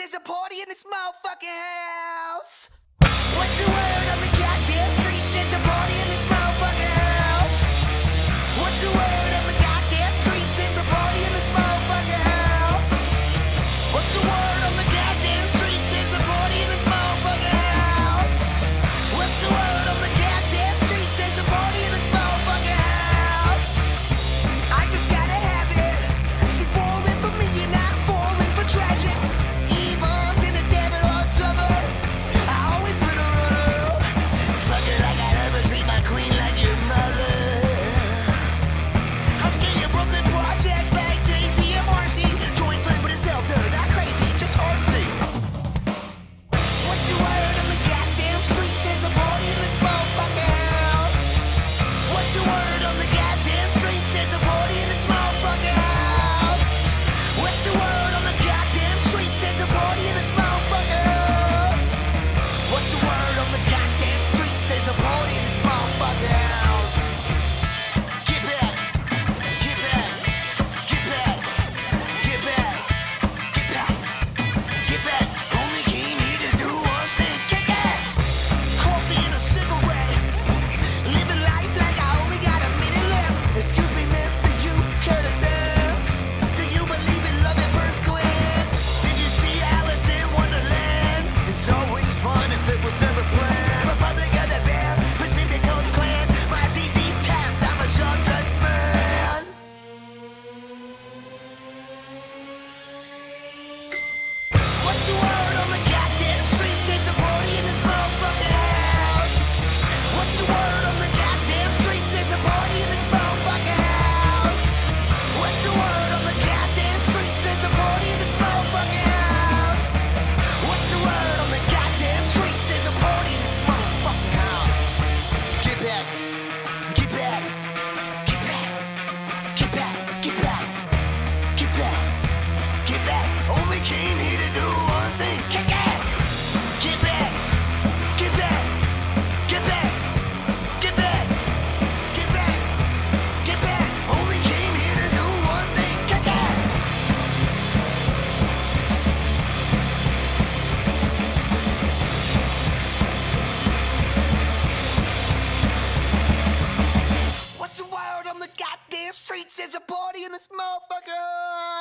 there's a party in this motherfucking house. What's the word on the goddamn streets? There's a party in this motherfucking house. What's the word on the goddamn streets? There's a party in this motherfucking house. What's the word on the goddamn streets? There's a party in this motherfucking house. What's the word on the goddamn streets? There's a party in this motherfucking house. I just gotta have it. She's falling for me and I'm falling for tragic. Evil's in the devil on summer. I always put her on. Fuck it like I ever treat my queen like your mother. I'm scared of Brooklyn projects like Jay-Z and Marcy. Joint slim with a shelter, not crazy, just artsy. What's the word on the goddamn streets? There's a party in this motherfucking house. What's the word on the goddamn streets? There's a party in this motherfucking house. What's the word on the goddamn streets? There's a party in this motherfucking house. What's the word on the goddamn streets? There's a party in this motherfucking house. Get back, get back, get back, get back, get back, get back. Only came here to do one thing, kick ass. Coffee and a cigarette. Living life like I only got a minute left. Excuse me, mister, you could have danced. Do you believe in love at first glance? Did you see Alice in Wonderland? It's always fun if it was never planned. Republic of the Bear, Pacific Coast Clan. My CC's tapped, I'm a shotgun man. What's the word on the goddamn streets? There's a party in this motherfucking house. What's the word on the goddamn streets? There's a party in this motherfucking house. What's the word on the goddamn streets? There's a party in this motherfucking house. What's the word on the goddamn streets? There's a party in this motherfucking house. Get back, get back, get back, get back, get back, get back, get back. Only came here to do one thing, kick ass. Get back, get back, get back, get back, get back, get back. Only came here to do one thing, kick ass. What's the word on the goddamn streets? There's a party in this motherfucker.